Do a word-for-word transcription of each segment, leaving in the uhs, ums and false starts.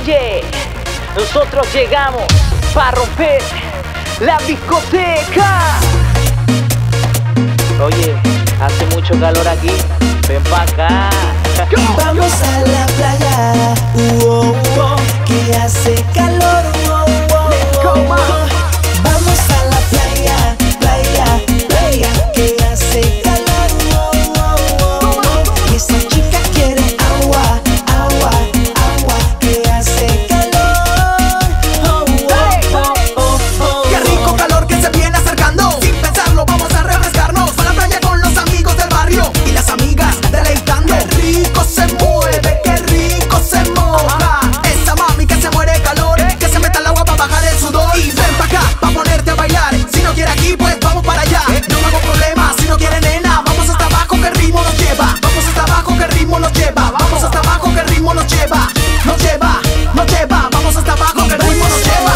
Oye, nosotros llegamos para romper la discoteca. Oye, hace mucho calor aquí, ven pa' acá. Vamos a la playa, uh, oh, oh, que hace calor, uh, oh, oh, oh. Vamos a la playa, playa, playa, que hace calor, uh, oh, oh, oh. Esa chica quiere agua, agua, agua, que hace calor, oh, oh, oh, oh. Qué rico calor que se viene acercando. Sin pensarlo vamos a refrescarnos. A la playa con los amigos del barrio y las amigas deleitando. Qué rico se mueve, qué rico se moja. Esa mami que se muere de calor, que se meta al agua para bajar el sudor. Y ven pa' acá pa' ponerte a bailar. Si no quiere aquí pues vamos para allá. No me hago problema si no quiere nena. Vamos hasta abajo que el ritmo nos lleva. Vamos hasta abajo que el ritmo nos lleva. Vamos hasta abajo que el ritmo nos lleva. Nos lleva, nos lleva. Vamos hasta abajo que el ritmo nos lleva.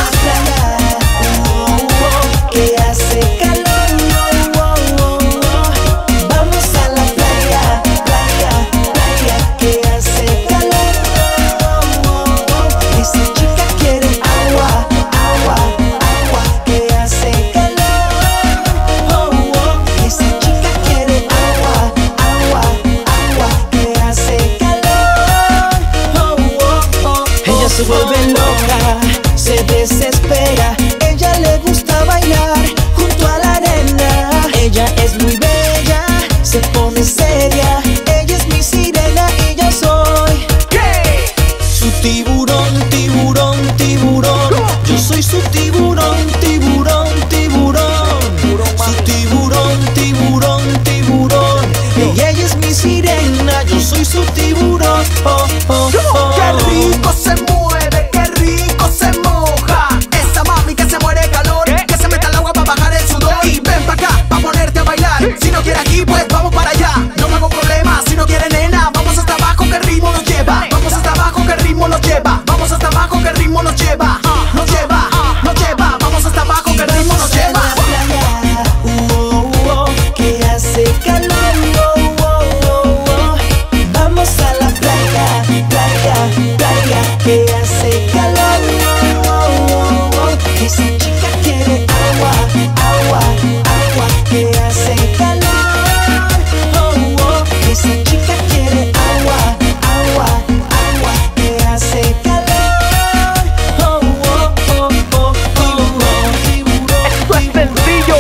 Que hace calor, oh, oh, oh. Vamos a la playa, playa, playa, que hace calor, oh, oh, oh. Esa chica quiere agua, agua, agua, que hace calor, oh, oh. Esa chica quiere agua, agua, agua, que hace calor, oh, oh, oh. Ella se vuelve loca, se desespera. Ella le gusta bailar junto a la arena. Ella es muy bella, se pone seria. Ella es mi sirena y yo soy ¿Qué? su tiburón, tiburón, tiburón. Yo soy su tiburón, tiburón, tiburón. Su tiburón, tiburón, tiburón. Y ella es mi sirena, yo soy su tiburón. Oh, oh, oh. Qué rico se mueve, qué rico se moja. Esa mami que se muere de calor, que se meta al agua para bajar el sudor. Y ven pa' acá pa' ponerte a bailar. Si no quiere aquí pues vamos para allá. No me hago problema si no quiere nena. Vamos hasta abajo que el ritmo nos lleva. Vamos hasta abajo que el ritmo nos lleva. Vamos hasta abajo que el ritmo nos lleva. Nos lleva, nos lleva. Vamos hasta abajo que el ritmo nos lleva. Playa, uh, oh, oh, que hace calor, oh, oh, oh, oh. Vamos a la playa, playa, playa, que hace calor, oh, oh, oh, oh. Esa chica quiere agua, agua, agua, que hace calor, oh, oh. Esa chica quiere agua, agua, agua, que hace calor, oh, oh, oh, oh, oh. Esto es sencillo.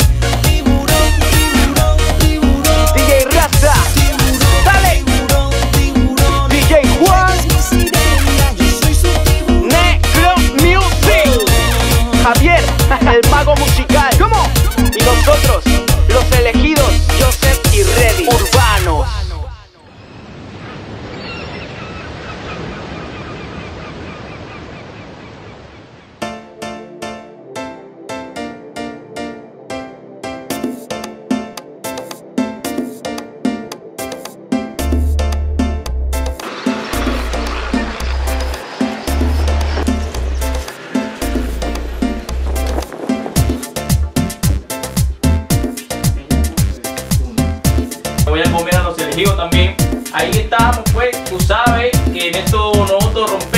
D J Rasta, dale. D J Juan, Negro Music, Javier, el mago musical. ¿Cómo? Y nosotros, los elegidos, Joseph y Reddy, urbanos. Voy a comer a los elegidos también. Ahí estamos, pues, tú sabes que en esto nosotros rompemos.